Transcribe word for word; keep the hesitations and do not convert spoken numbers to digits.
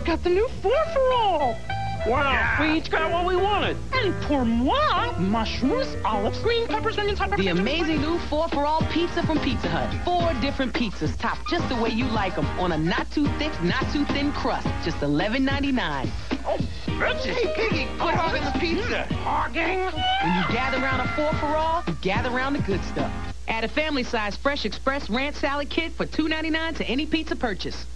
got the new four-for-all. Wow, yeah. We each got what we wanted. And pour moi, mushrooms, olives, green peppers, onions, hot peppers. The amazing new four-for-all pizza from Pizza Hut. Four different pizzas, topped just the way you like them, on a not-too-thick, not-too-thin crust. Just eleven ninety-nine. Oh, that's Hey, Piggy, quit hogging the pizza. Hogging? When you gather around a four-for-all, you gather around the good stuff. Add a family-size Fresh Express Ranch Salad Kit for two ninety-nine to any pizza purchase.